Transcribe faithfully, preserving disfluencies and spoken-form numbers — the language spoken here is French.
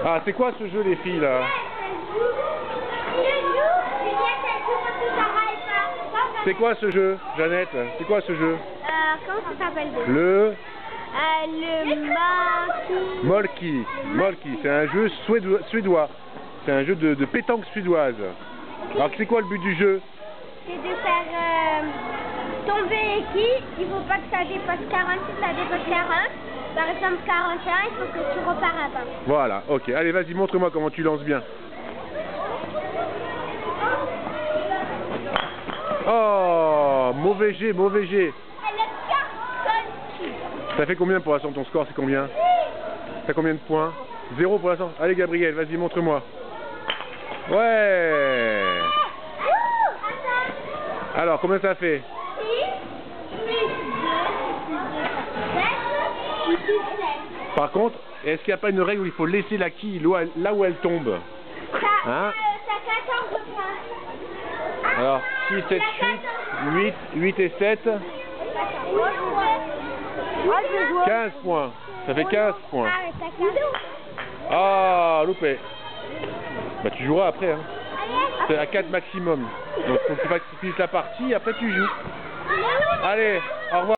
Ah, c'est quoi ce jeu, les filles, là? C'est quoi ce jeu, Jeannette? C'est quoi ce jeu? Euh, comment ça s'appelle? Le... Euh, le Molki. Molki. Molki, c'est un jeu suédois. suédois. C'est un jeu de, de pétanque suédoise. Alors, c'est quoi le but du jeu? C'est de faire euh, tomber l'équipe. Il ne faut pas que ça dépasse quarante. Si ça dépasse quarante, par exemple quarante et un, il faut que tu repars à vingt. Voilà, ok. Allez, vas-y, montre-moi comment tu lances bien. Oh, mauvais jet, mauvais jet. Ça fait combien pour l'instant? Ton score, c'est combien? T'as combien de points? Zéro pour l'instant. Allez, Gabriel, vas-y, montre-moi. Ouais. Alors, combien ça fait? Par contre, est-ce qu'il n'y a pas une règle où il faut laisser la quille là où elle tombe? Hein? Alors, six, sept, huit, huit, huit et sept. quinze points. Ça fait quinze points. Ah, loupé. Bah, tu joueras après. Hein. C'est à quatre maximum. Donc, faut que tu finisses la partie et après tu joues. Allez, au revoir.